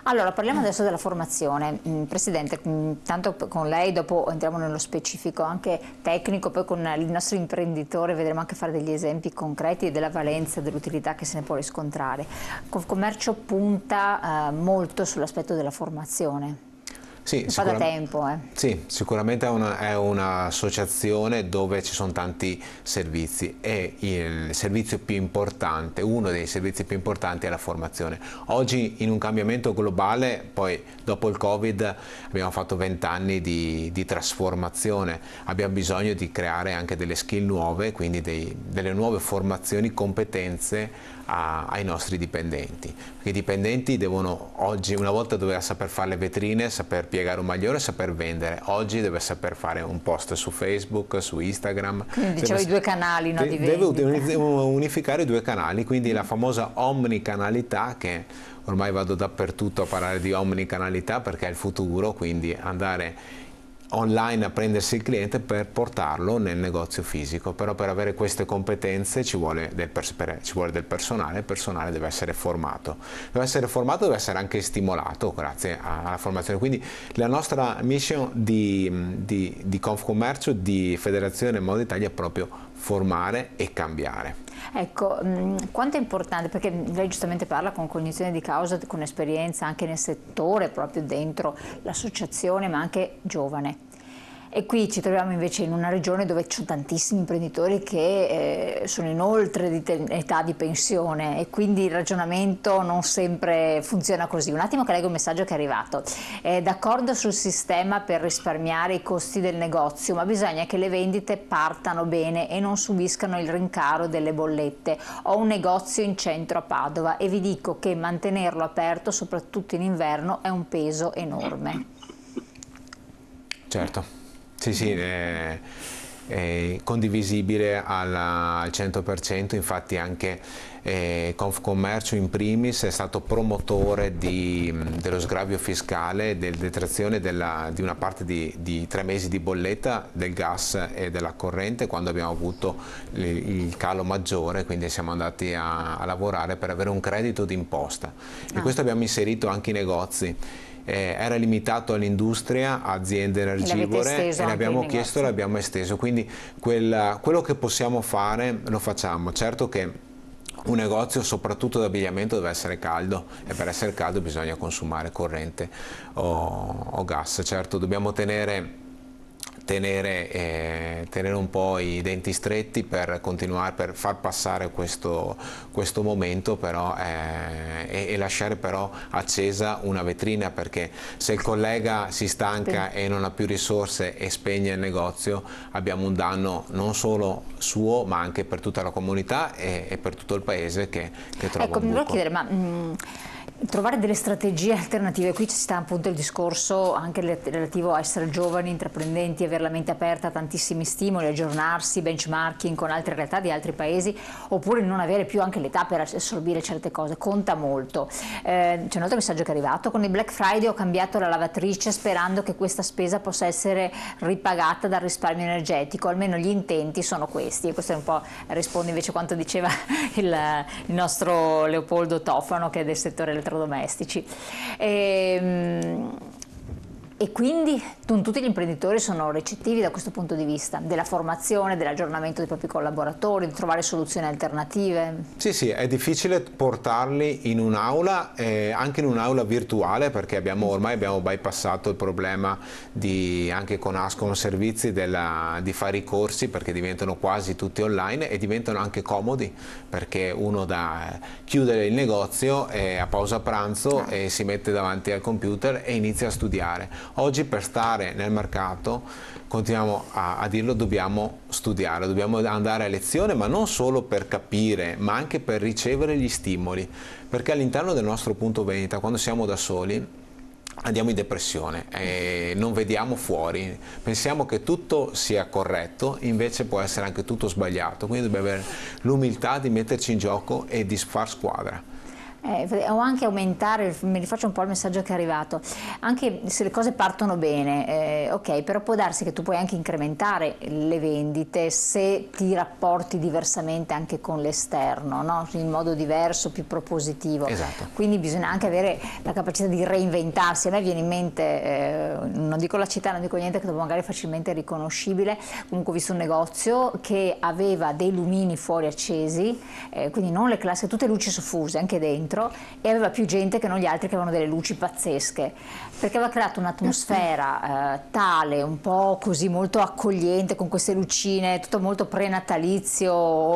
Allora, parliamo adesso della formazione. Presidente, tanto con lei, dopo entriamo nello specifico anche tecnico, poi con il nostro imprenditore vedremo anche fare degli esempi concreti della valenza e dell'utilità che se ne può riscontrare. Confcommercio punta molto sull'aspetto della formazione. Sì, Fa da tempo. Sì, sicuramente è un'associazione dove ci sono tanti servizi e il servizio più importante, uno dei servizi più importanti è la formazione. Oggi in un cambiamento globale, poi dopo il Covid abbiamo fatto 20 anni di trasformazione, abbiamo bisogno di creare anche delle skill nuove, quindi delle nuove formazioni, competenze ai nostri dipendenti. Perché i dipendenti devono oggi, una volta doveva saper fare le vetrine, saper piegare un maglione, saper vendere, oggi deve saper fare un post su Facebook, su Instagram. Quindi dicevo i due canali, no, di deve unificare i due canali, quindi la famosa omnicanalità, che ormai vado dappertutto a parlare di omnicanalità perché è il futuro, quindi andare online a prendersi il cliente per portarlo nel negozio fisico. Però per avere queste competenze ci vuole del personale, il personale deve essere formato, deve essere anche stimolato grazie alla formazione. Quindi la nostra mission di Confcommercio, di Federazione Moda Italia, è proprio formare e cambiare. Ecco, quanto è importante, perché lei giustamente parla con cognizione di causa, con esperienza anche nel settore, proprio dentro l'associazione, ma anche giovane. E qui ci troviamo invece in una regione dove ci sono tantissimi imprenditori che sono in oltre di età di pensione e quindi il ragionamento non sempre funziona così. Un attimo che leggo un messaggio che è arrivato. D'accordo sul sistema per risparmiare i costi del negozio, ma bisogna che le vendite partano bene e non subiscano il rincaro delle bollette. Ho un negozio in centro a Padova e vi dico che mantenerlo aperto, soprattutto in inverno, è un peso enorme. Certo. Sì, è condivisibile al 100%, infatti anche Confcommercio in primis è stato promotore dello sgravio fiscale, della detrazione di una parte di 3 mesi di bolletta del gas e della corrente quando abbiamo avuto il calo maggiore, quindi siamo andati a lavorare per avere un credito d'imposta e questo abbiamo inserito anche i negozi. Era limitato all'industria, aziende energivore e l'abbiamo chiesto e l'abbiamo esteso, quindi quello che possiamo fare lo facciamo. Certo che un negozio, soprattutto d'abbigliamento, deve essere caldo e per essere caldo bisogna consumare corrente o gas. Certo, dobbiamo tenere un po' i denti stretti per continuare, per far passare questo momento, però e lasciare però accesa una vetrina, perché se il collega si stanca e non ha più risorse e spegne il negozio, abbiamo un danno non solo suo ma anche per tutta la comunità e per tutto il paese che trova un buco. Mi volevo chiedere, ma trovare delle strategie alternative, qui ci sta appunto il discorso anche relativo a essere giovani, intraprendenti, avere la mente aperta a tantissimi stimoli, aggiornarsi, benchmarking con altre realtà di altri paesi, oppure non avere più anche l'età per assorbire certe cose, conta molto. C'è un altro messaggio che è arrivato: con il Black Friday ho cambiato la lavatrice sperando che questa spesa possa essere ripagata dal risparmio energetico, almeno gli intenti sono questi. E questo è un po' risponde invece a quanto diceva il nostro Leopoldo Tofano, che è del settore elettrodomestici. E quindi tutti gli imprenditori sono recettivi da questo punto di vista, della formazione, dell'aggiornamento dei propri collaboratori, di trovare soluzioni alternative? Sì, è difficile portarli in un'aula, anche in un'aula virtuale, perché ormai abbiamo bypassato il problema anche con Ascom Servizi di fare i corsi, perché diventano quasi tutti online e diventano anche comodi, perché uno chiudere il negozio a pausa pranzo e si mette davanti al computer e inizia a studiare. Oggi per stare nel mercato, continuiamo a dirlo, dobbiamo studiare, dobbiamo andare a lezione, ma non solo per capire, ma anche per ricevere gli stimoli, perché all'interno del nostro punto vendita, quando siamo da soli, andiamo in depressione e non vediamo fuori, pensiamo che tutto sia corretto, invece può essere anche tutto sbagliato, quindi dobbiamo avere l'umiltà di metterci in gioco e di far squadra. o anche aumentare, mi rifaccio un po' il messaggio che è arrivato, anche se le cose partono bene, ok, però può darsi che tu puoi anche incrementare le vendite se ti rapporti diversamente anche con l'esterno, no? In modo diverso, più propositivo. Esatto. Quindi bisogna anche avere la capacità di reinventarsi. A me viene in mente, non dico la città, non dico niente che magari è facilmente riconoscibile, comunque ho visto un negozio che aveva dei lumini fuori accesi, quindi non le classiche, tutte luci soffuse anche dentro, e aveva più gente che non gli altri che avevano delle luci pazzesche, perché aveva creato un'atmosfera tale, un po' così molto accogliente, con queste lucine, tutto molto prenatalizio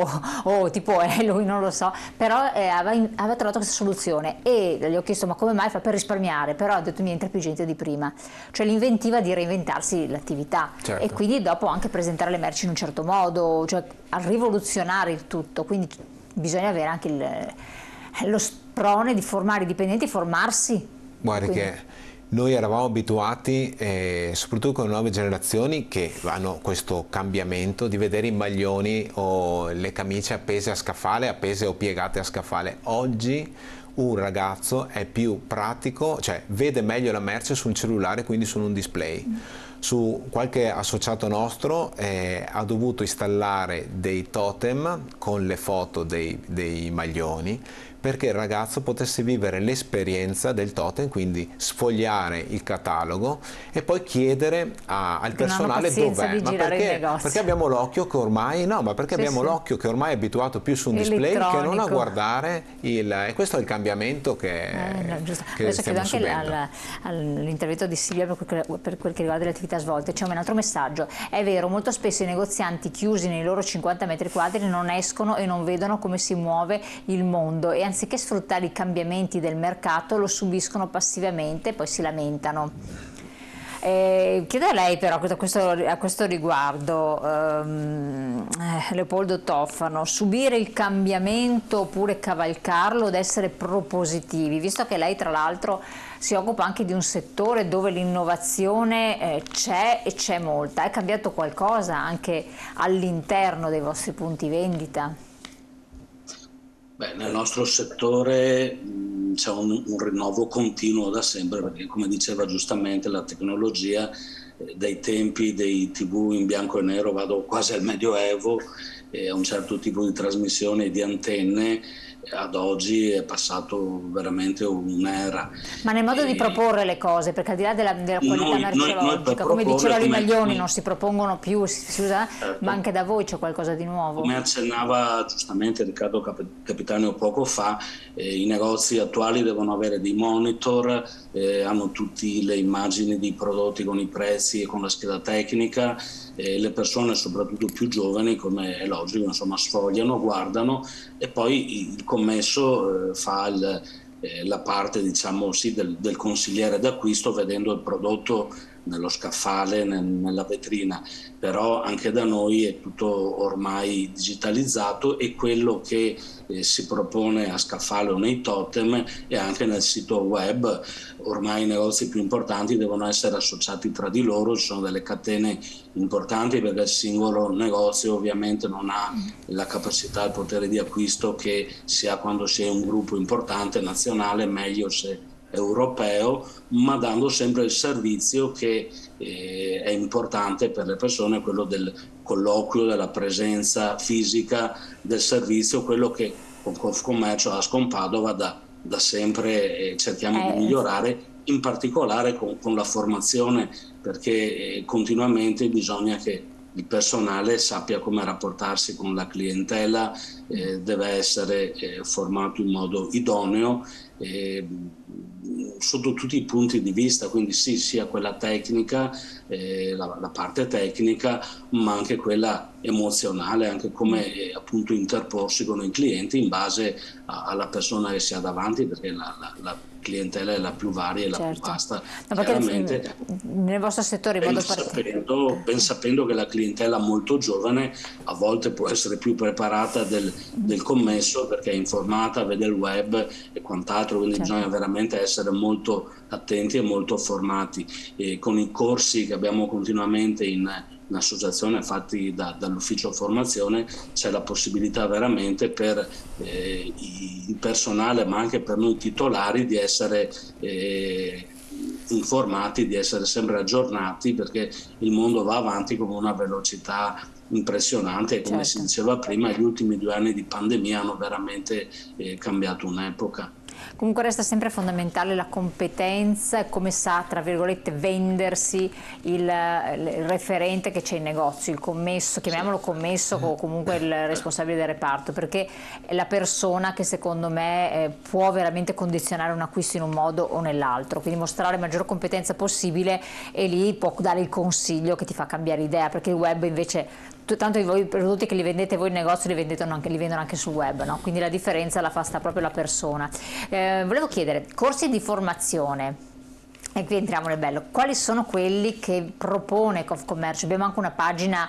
o tipo Halloween, non lo so, però aveva trovato questa soluzione e gli ho chiesto ma come mai, fa per risparmiare, però ha detto mi entra più gente di prima, cioè l'inventiva di reinventarsi l'attività. Certo. E quindi dopo anche presentare le merci in un certo modo, cioè a rivoluzionare il tutto, quindi bisogna avere anche lo sprone di formare i dipendenti, formarsi. Guardi Quindi che noi eravamo abituati, soprattutto con le nuove generazioni che hanno questo cambiamento di vedere i maglioni o le camicie appese a scaffale, appese o piegate a scaffale. Oggi un ragazzo è più pratico, cioè vede meglio la merce sul cellulare, quindi su un display. Su qualche associato nostro ha dovuto installare dei totem con le foto dei maglioni, perché il ragazzo potesse vivere l'esperienza del totem, quindi sfogliare il catalogo e poi chiedere al personale dov'è. Ma perché abbiamo l'occhio che ormai, no, ma perché abbiamo l'occhio che ormai è abituato più su un display che non a guardare e questo è il cambiamento che stiamo subendo. Anche all'intervento di Silvia per quel che riguarda le attività svolte, c'è un altro messaggio. È vero, molto spesso i negozianti chiusi nei loro 50 metri quadri non escono e non vedono come si muove il mondo e anziché sfruttare i cambiamenti del mercato lo subiscono passivamente e poi si lamentano. Chiedo a lei però a questo riguardo, Leopoldo Toffano, subire il cambiamento oppure cavalcarlo ed essere propositivi, visto che lei tra l'altro si occupa anche di un settore dove l'innovazione c'è e c'è molta. È cambiato qualcosa anche all'interno dei vostri punti vendita? Beh, nel nostro settore c'è un rinnovo continuo da sempre, perché come diceva giustamente la tecnologia dai tempi dei TV in bianco e nero, vado quasi al Medioevo, a un certo tipo di trasmissione di antenne, ad oggi è passato veramente un'era. Ma nel modo di proporre le cose, perché al di là della qualità merceologica, come diceva Rimaglioni, non si propongono più, si usa, certo, ma anche da voi c'è qualcosa di nuovo. Come accennava giustamente Riccardo Capitanio poco fa, i negozi attuali devono avere dei monitor, hanno tutte le immagini dei prodotti con i prezzi e con la scheda tecnica, le persone soprattutto più giovani, come è logico, insomma, sfogliano, guardano e poi il commesso fa la parte, diciamo, sì, del consigliere d'acquisto vedendo il prodotto nello scaffale, nella vetrina, però anche da noi è tutto ormai digitalizzato e quello che si propone a scaffale o nei totem e anche nel sito web. Ormai i negozi più importanti devono essere associati tra di loro, ci sono delle catene importanti perché il singolo negozio ovviamente non ha la capacità e il potere di acquisto che si ha quando si è un gruppo importante nazionale, meglio se europeo, ma dando sempre il servizio che è importante per le persone, quello del colloquio, della presenza fisica del servizio, quello che con Confcommercio a Ascompadova da sempre cerchiamo di migliorare, in particolare con la formazione, perché continuamente bisogna che il personale sappia come rapportarsi con la clientela, deve essere formato in modo idoneo sotto tutti i punti di vista, quindi sì, sia quella tecnica, la parte tecnica, ma anche quella emozionale, anche come appunto interporsi con i clienti in base alla persona che si ha davanti, perché la clientela è la più varia e la più vasta. No, chiaramente nel vostro settore ben sapendo che la clientela molto giovane a volte può essere più preparata del commesso perché è informata, vede il web e quant'altro, quindi bisogna veramente essere molto attenti e molto formati. E con i corsi che abbiamo continuamente in un'associazione fatti dall'ufficio formazione, c'è la possibilità veramente per il personale, ma anche per noi titolari, di essere informati, di essere sempre aggiornati, perché il mondo va avanti con una velocità impressionante e, come si diceva prima, gli ultimi 2 anni di pandemia hanno veramente cambiato un'epoca. Comunque resta sempre fondamentale la competenza e come sa, tra virgolette, vendersi il referente che c'è in negozio, il commesso, chiamiamolo commesso, o comunque il responsabile del reparto, perché è la persona che secondo me può veramente condizionare un acquisto in un modo o nell'altro, quindi mostrare maggior competenza possibile, e lì può dare il consiglio che ti fa cambiare idea, perché il web invece, tanto i prodotti che li vendete voi in negozio li vendono anche sul web, no? Quindi la differenza la fa sta proprio la persona. Volevo chiedere, corsi di formazione, e qui entriamo nel bello, quali sono quelli che propone Confcommercio? Abbiamo anche una pagina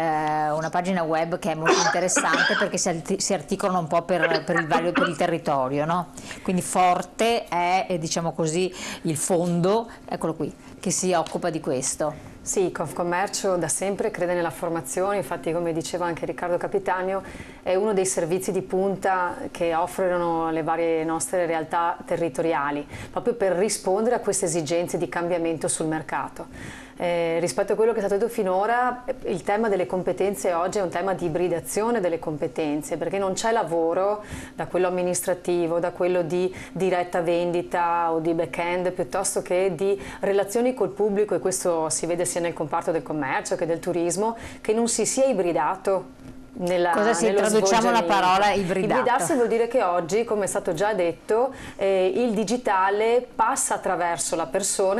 web che è molto interessante, perché si articolano un po' per il territorio, no? Quindi forte è, diciamo così, il fondo, eccolo qui, che si occupa di questo. Sì, Confcommercio da sempre crede nella formazione, infatti, come diceva anche Riccardo Capitanio, è uno dei servizi di punta che offrono le varie nostre realtà territoriali, proprio per rispondere a queste esigenze di cambiamento sul mercato. Rispetto a quello che è stato detto finora, il tema delle competenze oggi è un tema di ibridazione delle competenze, perché non c'è lavoro, da quello amministrativo, da quello di diretta vendita o di back-end, piuttosto che di relazioni col pubblico, e questo si vede sia nel comparto del commercio che del turismo, che non si sia ibridato. Traduciamo la parola ibridato. Ibridarsi vuol dire che oggi, come è stato già detto, il digitale passa attraverso la persona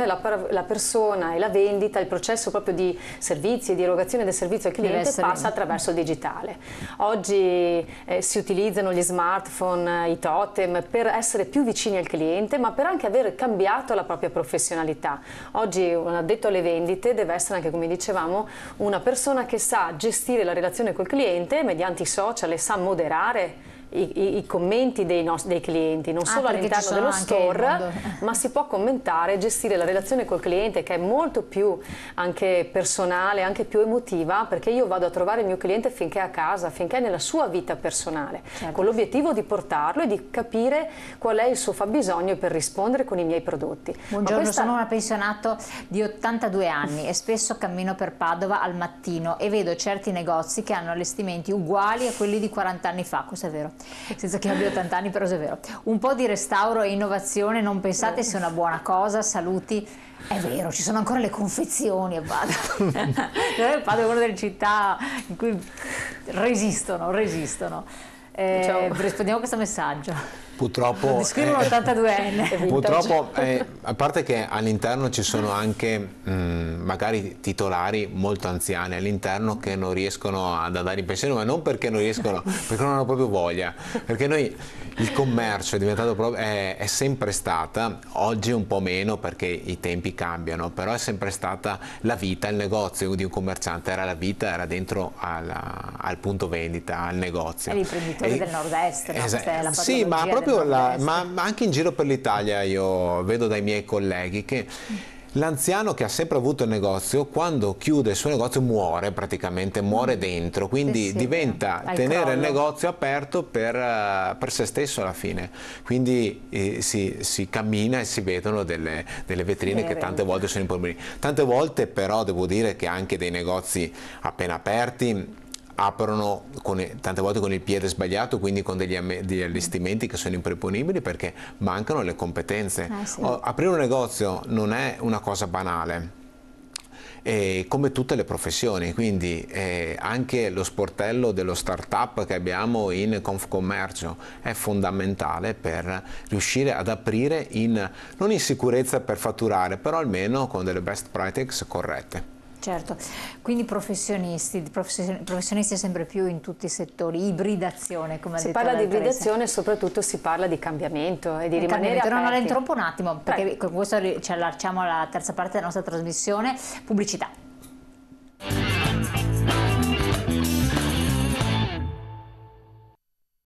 e la vendita, il processo proprio di servizi e di erogazione del servizio al cliente passa attraverso il digitale. Oggi si utilizzano gli smartphone, i totem, per essere più vicini al cliente, ma per anche aver cambiato la propria professionalità. Oggi un addetto alle vendite deve essere anche, come dicevamo, una persona che sa gestire la relazione col cliente mediante i social e sa moderare i commenti dei clienti, non solo all'interno dello store, ma si può commentare e gestire la relazione col cliente, che è molto più anche personale, anche più emotiva, perché io vado a trovare il mio cliente finché è a casa, finché è nella sua vita personale, con l'obiettivo di portarlo e di capire qual è il suo fabbisogno per rispondere con i miei prodotti. Buongiorno, sono una pensionato di 82 anni e spesso cammino per Padova al mattino e vedo certi negozi che hanno allestimenti uguali a quelli di 40 anni fa, questo è vero. Senza che abbia 80 anni, però è vero. Un po' di restauro e innovazione non pensate sia una buona cosa? Saluti. È vero, ci sono ancora le confezioni a Padova. Padova è una delle città in cui resistono. Rispondiamo a questo messaggio. Purtroppo, scrivono 82enne. Purtroppo, a parte che all'interno ci sono anche magari titolari molto anziani all'interno che non riescono ad andare in pensione, ma non perché non riescono, perché non hanno proprio voglia, perché il commercio è diventato proprio, è sempre stata, oggi un po' meno perché i tempi cambiano, però è sempre stata la vita, il negozio di un commerciante era la vita, era dentro al punto vendita, al negozio. È l'imprenditore del nord-est, no? Sì, ma proprio ma anche in giro per l'Italia io vedo dai miei colleghi che l'anziano che ha sempre avuto il negozio, quando chiude il suo negozio muore praticamente, muore dentro, quindi diventa tenere il negozio aperto per se stesso alla fine. Quindi si cammina e si vedono delle vetrine che tante volte sono imponibili. Tante volte però devo dire che anche dei negozi appena aperti aprono tante volte con il piede sbagliato, quindi con degli allestimenti che sono improponibili perché mancano le competenze. Aprire un negozio non è una cosa banale, come tutte le professioni, quindi anche lo sportello dello startup che abbiamo in Confcommercio è fondamentale per riuscire ad aprire non in sicurezza per fatturare, però almeno con delle best practices corrette. Certo, quindi professionisti sempre più in tutti i settori, ibridazione, come ha detto. Si parla di ibridazione e soprattutto si parla di cambiamento e di rimanere aperti. Non la interrompo un attimo, perché con questo ci allacciamo alla terza parte della nostra trasmissione, pubblicità.